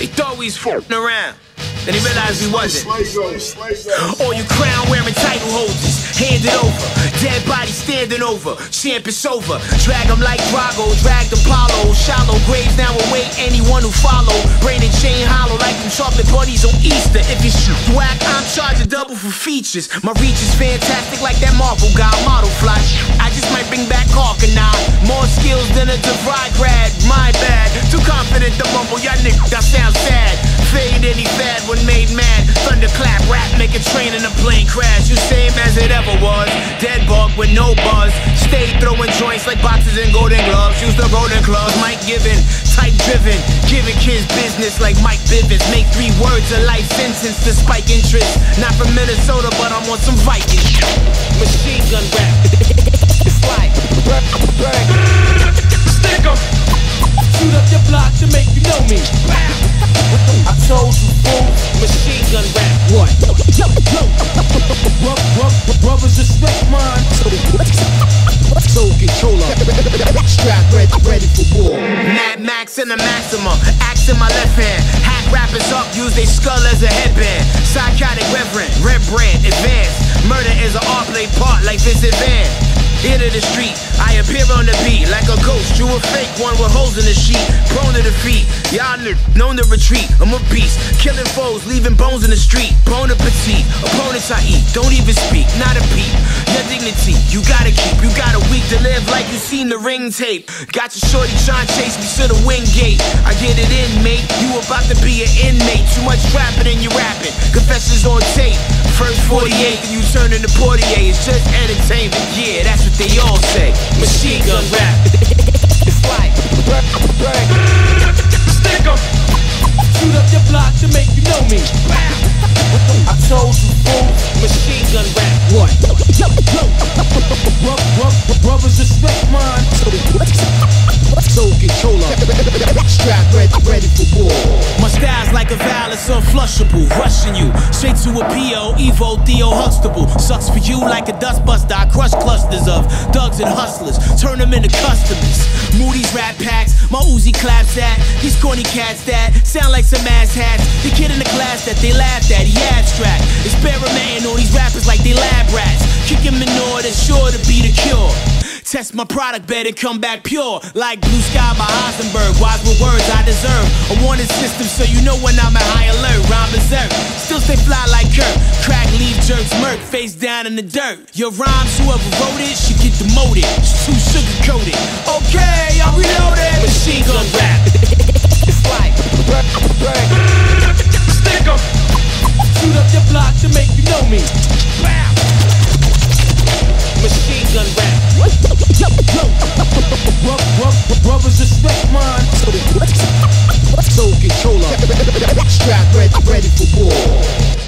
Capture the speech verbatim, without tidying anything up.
They thought we was f***ing around. Then he realized we wasn't. All you crown wearing title holders, hand it over. Dead body standing over, champ is over. Drag them like Drago, drag Apollo. Shallow graves now await anyone who follow. Brain and chain hollow like them chocolate bunnies on Easter. If you shoot whack, I'm charging double for features. My reach is fantastic like that Marvel guy, model fly. I just might bring back Arcanine. More skills than a DeVry grad, my bad. Too confident to mumble, y'all niggas, that sounds sad. Fade any fad when made mad. Thunderclap rap, make a train in a plane crash. You same as it ever was. Dead bug with no buzz. Stay throwing joints like boxes and golden gloves. Use the golden clubs, Mike Given, type driven. Giving kids business like Mike Bivens. Make three words a life sentence to spike interest. Not from Minnesota, but I'm on some Viking shit. Machine gun rap. It's like stick 'em. Shoot up your block to make you know me. I told you, fool. Machine gun rap. What? Yo, yo. Rub, rub, brothers respect mine. Soul controller. Strap ready, ready for war. Mad Max and the Maxima. Axe in my left hand. Hack rappers up, use they skull as a headband. Psychotic reverend, red brand, advanced. Murder is an art play part like Vincent Van. Hit of the street, I appear on the beat like a ghost. You a fake one with holes in the sheet, prone to defeat. Y'all known to retreat. I'm a beast, killing foes, leaving bones in the street. Bon appetit, opponents I eat. Don't even speak, not a peep. Your dignity, you gotta keep. You got a week to live like you seen the Ring tape. Got your shorty trying to chase me to the wing gate. I get it in, mate. You about to be an inmate. Too much rapping and you rapping. Confessions on tape. First forty-eight, and you turn into Portier. It's just entertainment, yeah, that's what they all say. Machine gun rap. It's like stick 'em. Shoot up your block to make you know me. I told you, fool. Machine gun rap. What? Yo, yo. Rub, rub, brothers respect mine. Soul controller. Strap ready, ready for war. My style's like a violence unflushable. Rushing you straight to a P O. Evo Theo Huxtable. Sucks for you like a dust buster. I crush clusters of thugs and hustlers. Turn them into customers. Moody's rap packs. My Uzi claps at. These corny cats that sound like some ass hats. The kid in the class that they laughed at. He abstract. Experimenting on these rappers like they lab rats. Kicking manure that's sure to be the cure. Test my product, better come back pure. Like Blue Sky by Heisenberg. Wise with words I deserve. A warning system so you know when I'm at high alert. Rhyme berserk. Still stay fly like Kirk. Crack, leave, jerks, murk. Face down in the dirt. Your rhymes, whoever wrote it, should get demoted. It's too sugar coated. Okay, I'm reloaded. Machine gun rap. It's like stick 'em. Shoot up your block to make you know me. Machine gun rap. Yo, yo. Rub, rub, brothers respect mine. Soul controller. Strap ready, ready for war.